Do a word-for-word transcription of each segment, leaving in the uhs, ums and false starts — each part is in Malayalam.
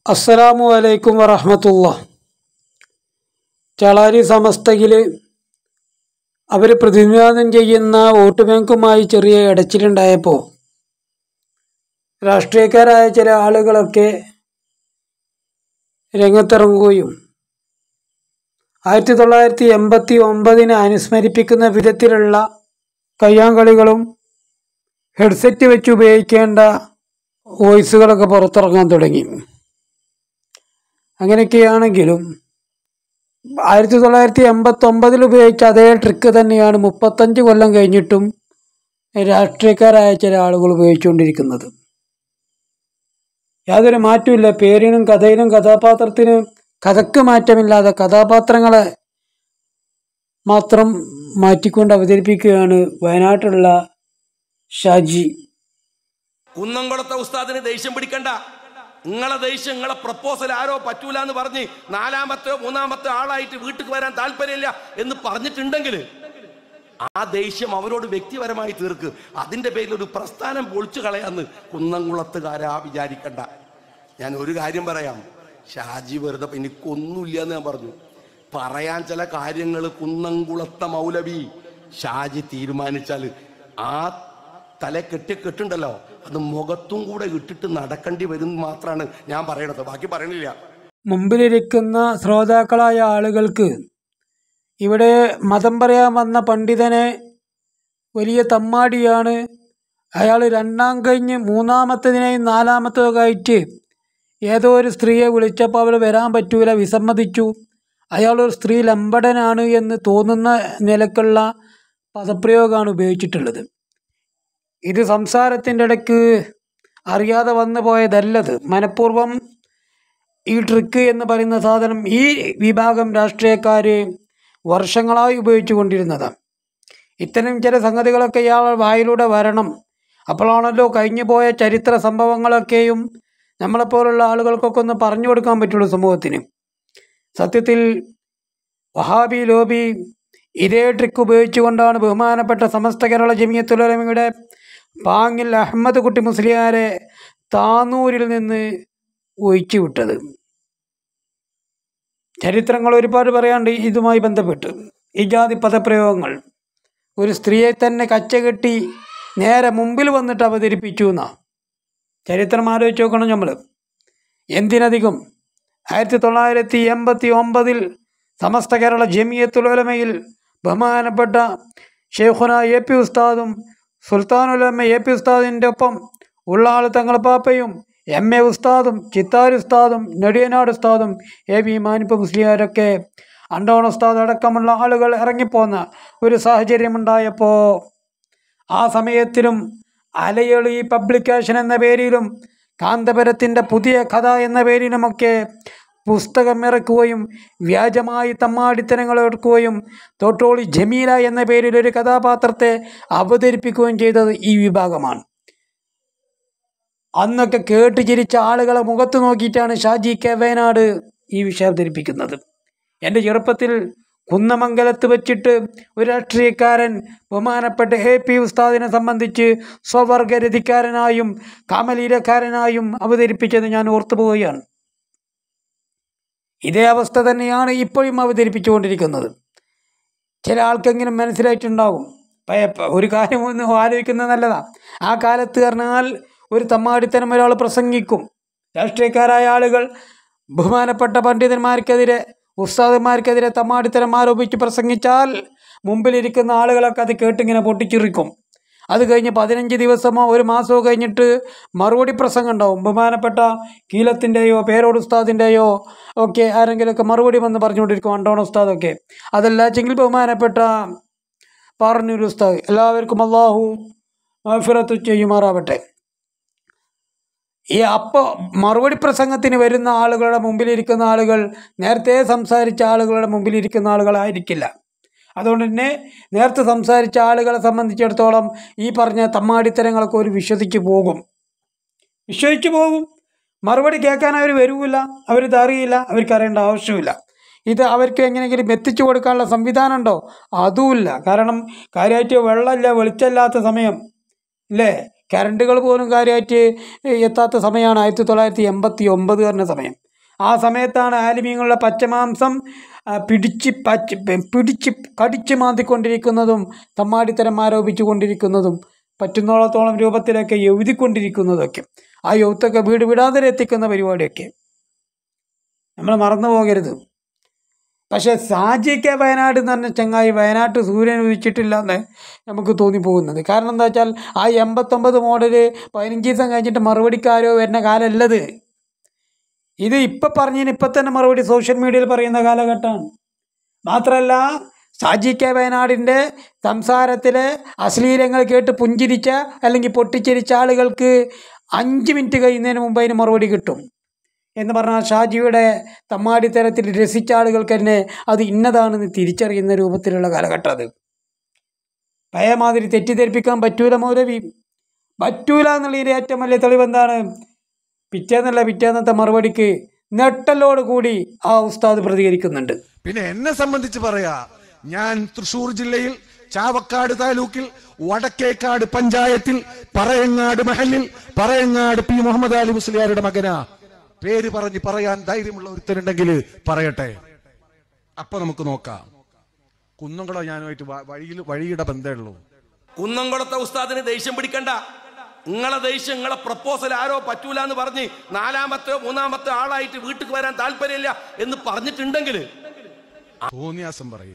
അസ്സലാമു അലൈക്കും വറഹ്മത്തുള്ളാഹി. ചളാരി സമസ്തയിൽ അവർ പ്രതിനിധാനം ചെയ്യുന്ന വോട്ട് ബാങ്കുമായി ചെറിയ ഇടച്ചിലുണ്ടായപ്പോൾ രാഷ്ട്രീയക്കാരായ ചില ആളുകളൊക്കെ രംഗത്തിറങ്ങുകയും ആയിരത്തി തൊള്ളായിരത്തി എൺപത്തി ഒമ്പതിനെ അനുസ്മരിപ്പിക്കുന്ന വിധത്തിലുള്ള കയ്യാങ്കളികളും ഹെഡ്സെറ്റ് വെച്ച് ഉപയോഗിക്കേണ്ട വോയിസുകളൊക്കെ പുറത്തിറങ്ങാൻ തുടങ്ങി. അങ്ങനെയൊക്കെയാണെങ്കിലും ആയിരത്തി തൊള്ളായിരത്തി എൺപത്തി ഒമ്പതിൽ ഉപയോഗിച്ച അതേ ട്രിക്ക് തന്നെയാണ് മുപ്പത്തഞ്ച് കൊല്ലം കഴിഞ്ഞിട്ടും രാഷ്ട്രീയക്കാരായ ചില ആളുകൾ ഉപയോഗിച്ചുകൊണ്ടിരിക്കുന്നത്. യാതൊരു മാറ്റമില്ല. പേരിനും കഥയിലും കഥാപാത്രത്തിനും കഥയ്ക്ക് മാറ്റമില്ലാതെ കഥാപാത്രങ്ങളെ മാത്രം മാറ്റിക്കൊണ്ട് അവതരിപ്പിക്കുകയാണ് വയനാട്ടിലുള്ള ഷാജി. കുന്നംകുളത്തെ ഉസ്താദിന് ദേഷ്യം പിടിക്കണ്ട. നിങ്ങളെ ദേഷ്യം നിങ്ങളെ പ്രപ്പോസൽ ആരോ പറ്റൂല എന്ന് പറഞ്ഞ് നാലാമത്തെ മൂന്നാമത്തെ ആളായിട്ട് വീട്ടിൽ വരാൻ താല്പര്യമില്ല എന്ന് പറഞ്ഞിട്ടുണ്ടെങ്കിൽ ആ ദേഷ്യം അവരോട് വ്യക്തിപരമായി തീർക്ക്. അതിന്റെ പേരിൽ ഒരു പ്രസ്ഥാനം പൊളിച്ചു കളയാന്ന് കുന്നംകുളത്തുകാരാ വിചാരിക്കണ്ട. ഞാൻ ഒരു കാര്യം പറയാം, ഷാജി വെറുതെ എനിക്കൊന്നുമില്ല എന്ന് ഞാൻ പറഞ്ഞു. പറയാൻ ചില കാര്യങ്ങൾ കുന്നംകുളത്തെ മൗലവി ഷാജി തീരുമാനിച്ചാൽ ആ തല കെട്ടി കെട്ടുണ്ടല്ലോ അത് മുഖത്തും കൂടെ ഇട്ടിട്ട് നടക്കേണ്ടി വരും മാത്രമാണ് ഞാൻ പറയണത്, ബാക്കി പറയണില്ല. മുമ്പിലിരിക്കുന്ന ശ്രോതാക്കളായ ആളുകൾക്ക് ഇവിടെ മതം പറയാൻ വന്ന പണ്ഡിതനെ വലിയ തമ്മാടിയാണ്, അയാൾ രണ്ടാം കഴിഞ്ഞ് മൂന്നാമത്തതിനെയും നാലാമത്തതൊക്കെ ആയിട്ട് ഏതോ ഒരു സ്ത്രീയെ വിളിച്ചപ്പോൾ അവൾ വരാൻ പറ്റൂല, വിസമ്മതിച്ചു, അയാളൊരു സ്ത്രീ ലംബടനാണ് എന്ന് തോന്നുന്ന നിലക്കുള്ള പദപ്രയോഗമാണ് ഉപയോഗിച്ചിട്ടുള്ളത്. ഇത് സംസാരത്തിൻ്റെ ഇടയ്ക്ക് അറിയാതെ വന്നു പോയതല്ലത്. മനഃപൂർവ്വം ഈ ട്രിക്ക് എന്ന് പറയുന്ന സാധനം ഈ വിഭാഗം രാഷ്ട്രീയക്കാർ വർഷങ്ങളായി ഉപയോഗിച്ചു കൊണ്ടിരുന്നതാണ്. ഇത്തരം ചില സംഗതികളൊക്കെ ഇയാൾ വായിലൂടെ വരണം. അപ്പോഴാണല്ലോ കഴിഞ്ഞു പോയ ചരിത്ര സംഭവങ്ങളൊക്കെയും നമ്മളെപ്പോലുള്ള ആളുകൾക്കൊക്കെ ഒന്ന് പറഞ്ഞു കൊടുക്കാൻ പറ്റുള്ളൂ സമൂഹത്തിന്. സത്യത്തിൽ വഹാബി ലോബി ഇതേ ട്രിക്ക് ഉപയോഗിച്ചുകൊണ്ടാണ് ബഹുമാനപ്പെട്ട സമസ്ത കേരള ജമിയത്തുൽ ഉലമയുടെ പാങ്ങിൽ അഹമ്മദ് കുട്ടി മുസ്ലിയാരെ താനൂരിൽ നിന്ന് ഒഴിച്ചു വിട്ടത്. ചരിത്രങ്ങൾ ഒരുപാട് പറയാണ്ട് ഇതുമായി ബന്ധപ്പെട്ട്. ഈ ജാതി പദപ്രയോഗങ്ങൾ ഒരു സ്ത്രീയെ തന്നെ കച്ചകെട്ടി നേരെ മുമ്പിൽ വന്നിട്ട് അവതരിപ്പിച്ചു എന്നാ ചരിത്രം ആലോചിച്ച് നോക്കണം നമ്മൾ. എന്തിനധികം ആയിരത്തി തൊള്ളായിരത്തി എൺപത്തി ഒമ്പതിൽ സമസ്ത കേരള ജമിയത്തുൽ ഉലമയിൽ ബഹുമാനപ്പെട്ട ഷെയ്ഖുന എ പി ഉസ്താദും സുൽത്താനുലമ എ പി ഉസ്താദിൻ്റെ ഒപ്പം ഉള്ള ആൾ തങ്ങളപ്പാപ്പയും എം എ ഉസ്താദും ചിത്താർ ഉസ്താദും നെടിയനാട് ഉസ്താദും എ വി മാനിപ്പ മുസ്ലിയാരൊക്കെ അണ്ടോൺ ഉസ്താദ് അടക്കമുള്ള ആളുകൾ ഇറങ്ങിപ്പോന്ന ഒരു സാഹചര്യമുണ്ടായപ്പോൾ ആ സമയത്തിലും അലയളി പബ്ലിക്കേഷൻ എന്ന പേരിലും കാന്തപുരത്തിൻ്റെ പുതിയ കഥ എന്ന പേരിലുമൊക്കെ പുസ്തകം ഇറക്കുകയും വ്യാജമായി തമ്മാടിത്തരങ്ങൾ എടുക്കുകയും തോട്ടോളി ജമീല എന്ന പേരിൽ ഒരു കഥാപാത്രത്തെ അവതരിപ്പിക്കുകയും ചെയ്തത് ഈ വിഭാഗമാണ്. അന്നൊക്കെ കേട്ട് ചിരിച്ച ആളുകളെ മുഖത്ത് നോക്കിയിട്ടാണ് ഷാജി കെ വയനാട് ഈ വിഷയം അവതരിപ്പിക്കുന്നത്. എൻ്റെ ചെറുപ്പത്തിൽ കുന്നമംഗലത്ത് വെച്ചിട്ട് ഒരു രാഷ്ട്രീയക്കാരൻ ബഹുമാനപ്പെട്ട എ പി ഉസ്താദിനെ സംബന്ധിച്ച് സ്വവർഗരതിക്കാരനായും കാമലീലക്കാരനായും അവതരിപ്പിച്ചത് ഞാൻ ഓർത്തുപോവുകയാണ്. ഇതേ അവസ്ഥ തന്നെയാണ് ഇപ്പോഴും അവതരിപ്പിച്ചുകൊണ്ടിരിക്കുന്നത്. ചില ആൾക്കെങ്കിലും മനസ്സിലായിട്ടുണ്ടാകും. ഒരു കാര്യം ഒന്ന് ആലോചിക്കുന്നത് നല്ലതാണ്. ആ കാലത്ത് പറഞ്ഞാൽ ഒരു തമ്മാടിത്തരം ഒരാൾ പ്രസംഗിക്കും, രാഷ്ട്രീയക്കാരായ ആളുകൾ ബഹുമാനപ്പെട്ട പണ്ഡിതന്മാർക്കെതിരെ ഉസ്താദന്മാർക്കെതിരെ തമ്മാടിത്തരം ആരോപിച്ച് പ്രസംഗിച്ചാൽ മുമ്പിലിരിക്കുന്ന ആളുകളൊക്കെ അത് കേട്ടിങ്ങനെ പൊട്ടിച്ചിറിക്കും. അത് കഴിഞ്ഞ് പതിനഞ്ച് ദിവസമോ ഒരു മാസമോ കഴിഞ്ഞിട്ട് മറുപടി പ്രസംഗം ഉണ്ടാവും. ബഹുമാനപ്പെട്ട കീലത്തിൻ്റെയോ പേരോട് ഉസ്താദിൻ്റെയോ ഒക്കെ ആരെങ്കിലുമൊക്കെ മറുപടി വന്ന് പറഞ്ഞുകൊണ്ടിരിക്കും, അണ്ടോൺ ഉസ്താദൊക്കെ. അതല്ലാച്ചെങ്കിൽ ബഹുമാനപ്പെട്ട പാറന്നൂർ ഉസ്താദ്, എല്ലാവർക്കും അള്ളാഹു മഗ്ഫിറത്ത് ചെയ്യുമാറാവട്ടെ. ഈ അപ്പോൾ മറുപടി പ്രസംഗത്തിന് വരുന്ന ആളുകളുടെ മുമ്പിലിരിക്കുന്ന ആളുകൾ നേരത്തെ സംസാരിച്ച ആളുകളുടെ മുമ്പിലിരിക്കുന്ന ആളുകളായിരിക്കില്ല. അതുകൊണ്ട് തന്നെ നേരത്തെ സംസാരിച്ച ആളുകളെ സംബന്ധിച്ചിടത്തോളം ഈ പറഞ്ഞ തമ്മാടിത്തരങ്ങളൊക്കെ ഒരു വിശ്വസിച്ച് പോകും വിശ്വസിച്ച് പോകും മറുപടി കേൾക്കാൻ അവർ വരില്ല, അവരിത് അറിയില്ല, അവർക്ക് അറിയേണ്ട ആവശ്യമില്ല. ഇത് അവർക്ക് എങ്ങനെയെങ്കിലും എത്തിച്ചു കൊടുക്കാനുള്ള സംവിധാനം ഉണ്ടോ? അതുമില്ല. കാരണം കാര്യമായിട്ട് വെള്ളമില്ല, വെളിച്ചമില്ലാത്ത സമയം ഇല്ലേ, കറണ്ടുകൾ പോലും കാര്യമായിട്ട് എത്താത്ത സമയമാണ് ആയിരത്തി തൊള്ളായിരത്തി എൺപത്തി ഒമ്പത് പറഞ്ഞ സമയം. ആ സമയത്താണ് ആലിമീങ്ങളുടെ പച്ചമാംസം പിടിച്ച് പച്ച പിടിച്ച് കടിച്ച് മാന്തിക്കൊണ്ടിരിക്കുന്നതും തമ്മാടിത്തരം ആരോപിച്ചു കൊണ്ടിരിക്കുന്നതും പറ്റുന്നോളത്തോളം രൂപത്തിലൊക്കെ എഴുതിക്കൊണ്ടിരിക്കുന്നതൊക്കെ, ആ എഴുത്തൊക്കെ വീട് വിടാതെ എത്തിക്കുന്ന പരിപാടിയൊക്കെ നമ്മൾ മറന്നു പോകരുത്. പക്ഷേ സാജി കെ വയനാട് എന്ന് പറഞ്ഞ ചങ്ങായി വയനാട്ട് സൂര്യൻ ഉദിച്ചിട്ടില്ല എന്ന് നമുക്ക് തോന്നിപ്പോകുന്നത്. കാരണം എന്താ വെച്ചാൽ ആ എൺപത്തൊമ്പത് മോഡല് പതിനഞ്ച് ദിവസം കഴിഞ്ഞിട്ട് മറുപടിക്കാരോ വരുന്ന കാലമല്ലത്. ഇത് ഇപ്പം പറഞ്ഞതിന് ഇപ്പം തന്നെ മറുപടി സോഷ്യൽ മീഡിയയിൽ പറയുന്ന കാലഘട്ടമാണ്. മാത്രമല്ല സാജി കെ വയനാടിൻ്റെ സംസാരത്തിലെ അശ്ലീലങ്ങൾ കേട്ട് പുഞ്ചിരിച്ച അല്ലെങ്കിൽ പൊട്ടിച്ചിരിച്ച ആളുകൾക്ക് അഞ്ച് മിനിറ്റ് കഴിയുന്നതിന് മുമ്പ് അതിന് മറുപടി കിട്ടും എന്ന് പറഞ്ഞാൽ ഷാജിയുടെ തമ്മാടിത്തരത്തിൽ രസിച്ച ആളുകൾക്ക് തന്നെ അത് ഇന്നതാണെന്ന് തിരിച്ചറിയുന്ന രൂപത്തിലുള്ള കാലഘട്ടം. അത് പഴയ മാതിരി തെറ്റിദ്ധരിപ്പിക്കാൻ പറ്റൂല മൗലവി, പറ്റൂല എന്നുള്ളതിൻ്റെ ഏറ്റവും വലിയ തെളിവ് എന്താണ്? പിറ്റേന്നല്ല പിറ്റേന്നത്തെ മറുപടിക്ക് നെട്ടലോട് കൂടി ആ ഉസ്താദ് പ്രതികരിക്കുന്നുണ്ട്. പിന്നെ എന്നെ സംബന്ധിച്ച് പറയാ, ഞാൻ തൃശൂർ ജില്ലയിൽ ചാവക്കാട് താലൂക്കിൽ വടക്കേക്കാട് പഞ്ചായത്തിൽ പറയങ്ങാട് മഹലിൽ പറയങ്ങാട് പി മുഹമ്മദ് അലി മുസ്ലിയാരുടെ മകനാ. പേര് പറഞ്ഞ് പറയാൻ ധൈര്യമുള്ള ഒരുത്തരുണ്ടെങ്കിൽ പറയട്ടെ, അപ്പൊ നമുക്ക് നോക്കാം. കുന്നംകുളം ഞാനുമായിട്ട് വഴിയിൽ വഴിയുടെ ബന്ധമുള്ളൂ. കുന്നംകുളത്തെ ഉസ്താദിന് ദേഷ്യം പിടിക്കണ്ട. നിങ്ങളെ ദേഷ്യം നിങ്ങളെ പ്രപ്പോസൽ ആരോ പറ്റൂല എന്ന് പറഞ്ഞ് നാലാമത്തെ മൂന്നാമത്തെ ആളായിട്ട് വീട്ടിൽ വരാൻ താല്പര്യമില്ല എന്ന് പറഞ്ഞിട്ടുണ്ടെങ്കിൽ തോന്നിയാസം പറയേ.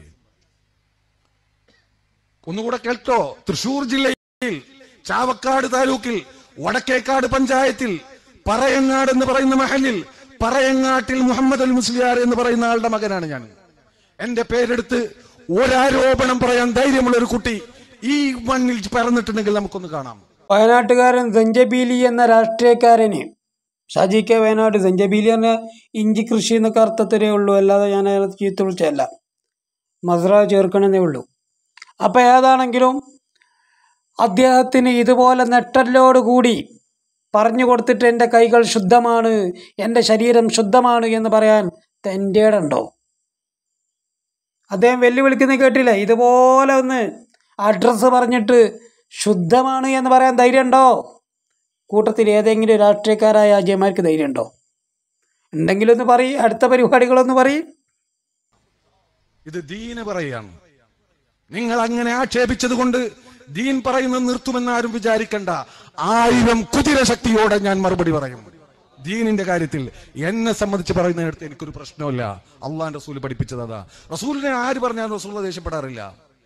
ഒന്നുകൂടെ കേൾക്കോ. തൃശൂർ ജില്ലയിൽ ചാവക്കാട് താലൂക്കിൽ വടക്കേക്കാട് പഞ്ചായത്തിൽ പറയങ്ങാട് എന്ന് പറയുന്ന മഹലിൽ പറയങ്ങാട്ടിൽ മുഹമ്മദ് അൽ മുസ്ലിയാർ എന്ന് പറയുന്ന ആളുടെ മകനാണ് ഞാൻ. എന്റെ പേരെടുത്ത് ഒരാരോപണം പറയാൻ ധൈര്യമുള്ള ഒരു കുട്ടി ഈ മണ്ണിൽ പറന്നിട്ടുണ്ടെങ്കിൽ നമുക്കൊന്ന് കാണാം. വയനാട്ടുകാരൻ സഞ്ജബീലി എന്ന രാഷ്ട്രീയക്കാരന് ഷാജി കെ വയനാട്, സഞ്ജബീലി എന്ന ഇഞ്ചി കൃഷി എന്നൊക്കെ അർത്ഥത്തിലേ ഉള്ളൂ, അല്ലാതെ ഞാൻ അയാളെ ചീത്ത വിളിച്ചതല്ല, മസ്ര ചേർക്കണമെന്നേ ഉള്ളൂ. അപ്പം ഏതാണെങ്കിലും അദ്ദേഹത്തിന് ഇതുപോലെ നെട്ടലോടുകൂടി പറഞ്ഞു കൊടുത്തിട്ട് എൻ്റെ കൈകൾ ശുദ്ധമാണ്, എൻ്റെ ശരീരം ശുദ്ധമാണ് എന്ന് പറയാൻ തൻ്റെ ഇടമുണ്ടോ? അദ്ദേഹം വെല്ലുവിളിക്കുന്നത് കേട്ടില്ലേ? ഇതുപോലെ ഒന്ന് അഡ്രസ്സ് പറഞ്ഞിട്ട് ശുദ്ധമാണ് എന്ന് പറയാൻ ധൈര്യമുണ്ടോ? കൂട്ടത്തിൽ ഏതെങ്കിലും രാഷ്ട്രീയക്കാരായ അജയന്മാർക്ക് ധൈര്യമുണ്ടോ? ഉണ്ടെങ്കിലൊന്ന് പറയും, അടുത്ത പരിപാടികളൊന്ന് പറയും. ഇത് ദീന് പറയാണ്. നിങ്ങൾ അങ്ങനെ ആക്ഷേപിച്ചത് കൊണ്ട് ദീൻ പറയുന്നത് നിർത്തുമെന്നാരും വിചാരിക്കണ്ട. ആയിരം കുതിര ശക്തിയോടെ ഞാൻ മറുപടി പറയും. ദീനിന്റെ കാര്യത്തിൽ എന്നെ സംബന്ധിച്ച് പറയുന്നിടത്ത് എനിക്കൊരു പ്രശ്നമില്ല. അള്ളാന്റെ റസൂൽ പഠിപ്പിച്ചത് അതാ. റസൂലിനെ ആര് പറഞ്ഞാലും റസൂൽ ദേഷ്യപ്പെടാറില്ല.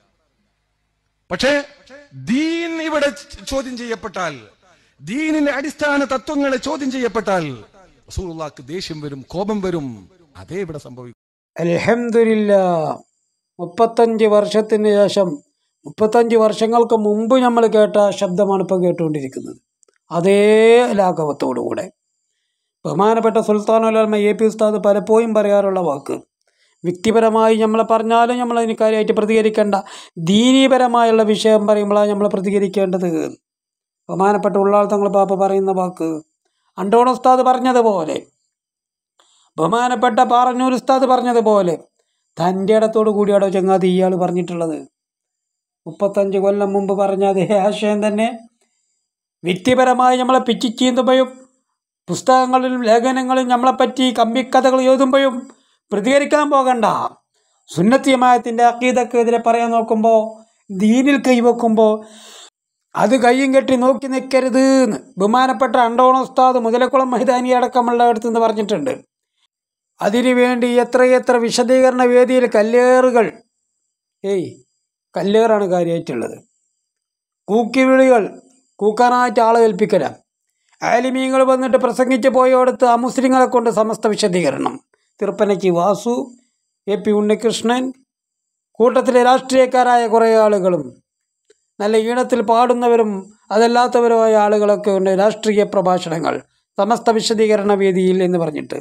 പക്ഷേ ദീൻ ഇവിടെ ചോദ്യം ചെയ്യപ്പെട്ടാൽ, ദീനിന്റെ അടിസ്ഥാന തത്വങ്ങളെ ചോദ്യം ചെയ്യപ്പെട്ടാൽ റസൂലുള്ളാഹിക്ക് ദേഷ്യം വരും, കോപം വരും. അതേ ഇവിടെ സംഭവിക്കും. അൽഹംദുലില്ലാഹ്, മുപ്പത്തഞ്ച് വർഷത്തിന് ശേഷം, മുപ്പത്തഞ്ച് വർഷങ്ങൾക്ക് മുമ്പ് നമ്മൾ കേട്ട ശബ്ദമാണ് ഇപ്പോൾ കേട്ടുകൊണ്ടിരിക്കുന്നത്. അതേ ലാഘവത്തോടുകൂടെ ബഹുമാനപ്പെട്ട സുൽത്താനുൽ ഉലമ എ പി ഉസ്താദ് പലപ്പോഴും പറയാറുള്ള വാക്ക്, വ്യക്തിപരമായി നമ്മളെ പറഞ്ഞാലും നമ്മളതിന് കാര്യമായിട്ട് പ്രതികരിക്കേണ്ട, ദീനീപരമായുള്ള വിഷയം പറയുമ്പോഴാണ് നമ്മൾ പ്രതികരിക്കേണ്ടത്. ബഹുമാനപ്പെട്ട ഉള്ളാൾ തങ്ങൾ പാപ്പ പറയുന്ന വാക്ക്, അണ്ടോൺ ഉസ്താദ് പറഞ്ഞതുപോലെ, ബഹുമാനപ്പെട്ട പാറന്നൂർ ഉസ്താദ് പറഞ്ഞതുപോലെ തൻ്റെ ഇടത്തോടു കൂടിയാടോ ചങ്ങാതി ഇയാൾ പറഞ്ഞിട്ടുള്ളത്. മുപ്പത്തഞ്ച് കൊല്ലം മുമ്പ് പറഞ്ഞ അതേ ആശയം തന്നെ വ്യക്തിപരമായി നമ്മളെ പിച്ചിച്ചീന്തുമ്പോഴും പുസ്തകങ്ങളിലും ലേഖനങ്ങളിലും നമ്മളെപ്പറ്റി കമ്പിക്കഥകൾ എഴുതുമ്പോഴും പ്രതികരിക്കാൻ പോകണ്ട. സുന്നത്തി ജമാഅത്തിൻ്റെ അഖീദക്കെതിരെ പറയാൻ നോക്കുമ്പോൾ, ദീനിൽ കൈവെക്കുമ്പോൾ അത് കയ്യും കെട്ടി നോക്കി നിൽക്കരുത് എന്ന് ബഹുമാനപ്പെട്ട അണ്ടോൺ ഉസ്താദ് മുതലക്കുളം മൈതാനി അടക്കമുള്ള അടുത്ത് നിന്ന് പറഞ്ഞിട്ടുണ്ട്. അതിനുവേണ്ടി എത്രയെത്ര വിശദീകരണ വേദിയിൽ കല്ലേറുകൾ, ഏയ് കല്ലേറാണ് കാര്യമായിട്ടുള്ളത്, കൂക്കിവിളികൾ, കൂക്കാനായിട്ട് ആളെ ഏൽപ്പിക്കല, ആലിമീങ്ങൾ വന്നിട്ട് പ്രസംഗിച്ച് പോയോടത്ത് അമുസ്ലിങ്ങളെ കൊണ്ട് സമസ്ത വിശദീകരണം, തിരുപ്പനയ്ക്ക് വാസു, എ പി ഉണ്ണികൃഷ്ണൻ, കൂട്ടത്തിലെ രാഷ്ട്രീയക്കാരായ കുറേ ആളുകളും നല്ല ഈണത്തിൽ പാടുന്നവരും അതല്ലാത്തവരുമായ ആളുകളൊക്കെ ഉണ്ട്. രാഷ്ട്രീയ പ്രഭാഷണങ്ങൾ സമസ്ത വിശദീകരണ വേദിയിൽ എന്ന് പറഞ്ഞിട്ട്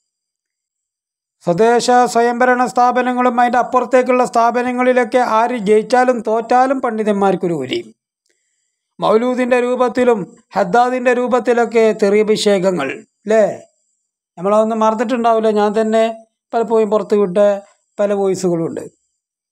സ്വദേശ സ്വയംഭരണ സ്ഥാപനങ്ങളും അതിൻ്റെ അപ്പുറത്തേക്കുള്ള സ്ഥാപനങ്ങളിലൊക്കെ ആര് ജയിച്ചാലും തോറ്റാലും പണ്ഡിതന്മാർക്കൊരു ഉരി. മൗലൂദിൻ്റെ രൂപത്തിലും ഹദ്ദാദിൻ്റെ രൂപത്തിലൊക്കെ തെറിയഭിഷേകങ്ങൾ അല്ലേ? നമ്മളതൊന്നും മറന്നിട്ടുണ്ടാവില്ല. ഞാൻ തന്നെ പലപ്പോഴും പുറത്ത് വിട്ട പല വോയിസുകളുണ്ട്.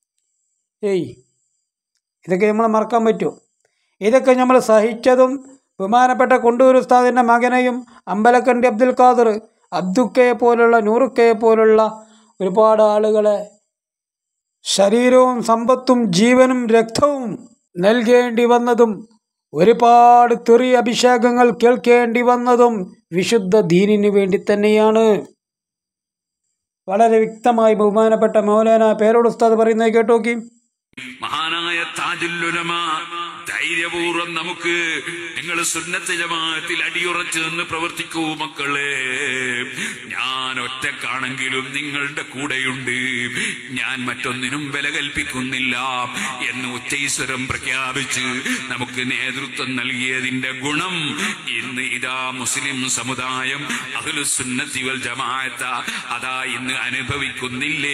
ഏയ് ഇതൊക്കെ നമ്മൾ മറക്കാൻ പറ്റുമോ? ഇതൊക്കെ നമ്മൾ സഹിച്ചതും ബഹുമാനപ്പെട്ട കൊണ്ടൂർ ഉസ്താദിൻ്റെ മകനെയും അമ്പലക്കണ്ടി അബ്ദുൽ ഖാദർ, അബ്ദുക്കയെ പോലുള്ള നൂറുക്കയെ പോലുള്ള ഒരുപാട് ആളുകളെ ശരീരവും സമ്പത്തും ജീവനും രക്തവും നൽകേണ്ടി വന്നതും ഒരുപാട് തെറി അഭിഷേകങ്ങൾ കേൾക്കേണ്ടി വന്നതും വിശുദ്ധ ദീനിന് വേണ്ടി തന്നെയാണ്. വളരെ വ്യക്തമായി ബഹുമാനപ്പെട്ട മൗലാന പേരോട് ഉസ്താദ് പറയുന്നത് കേട്ടോക്കി. മഹാനായ താജുൽ ഉലമ ധൈര്യപൂർവ്വം നമുക്ക് നിങ്ങൾ സുന്നത്ത് ജമാഅത്തിൽ അടിയുറച്ച് നിന്ന് പ്രവർത്തിക്കൂ മക്കളെ. ഞാൻ ഒറ്റക്കാണെങ്കിലും നിങ്ങളുടെ കൂടെയുണ്ട്, ഞാൻ മറ്റൊന്നിനും വില കൽപ്പിക്കുന്നില്ല എന്ന് ഉച്ചൈസ്വരം പ്രഖ്യാപിച്ച് നമുക്ക് നേതൃത്വം നൽകിയതിന്റെ ഗുണം ഇന്ന് ഇതാ മുസ്ലിം സമുദായം അഹ്ലുസുന്നത്തി വൽ ജമാഅത്ത അതാ ഇന്ന് അനുഭവിക്കുന്നില്ലേ.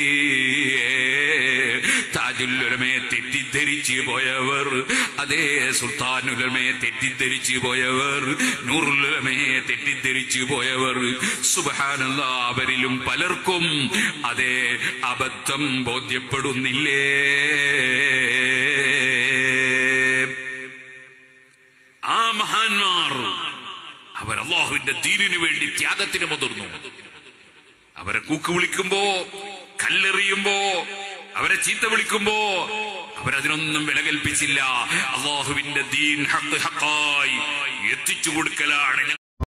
താജുൽ ഉലമയെ തെറ്റിദ്ധരിച്ചു പോയവർ, അതേ സുൽത്താനുൽ ഉലമയെ തെറ്റിദ്ധരിച്ചു പോയവർ, നൂറുൽ ഉലമയെ തെറ്റിദ്ധരിച്ചു പോയവർ, സുബ്ഹാനല്ലാഹ്, അവരിലും പലർക്കും അതേ അബദ്ധം ബോധ്യപ്പെടുന്നില്ലേ. ആ മഹാന്മാർ അവർ അല്ലാഹുവിന്റെ ദീനിനു വേണ്ടി ത്യാഗത്തിന് മുതിർന്നു. അവരെ കൂക്ക് വിളിക്കുമ്പോ, കല്ലെറിയുമ്പോ, അവരെ ചീത്ത വിളിക്കുമ്പോ അവരതിനൊന്നും വില കൽപ്പിച്ചില്ല. അല്ലാഹുവിന്റെ ദീൻ ഹഖ് ഹഖായി എത്തിച്ചു കൊടുക്കലാണ്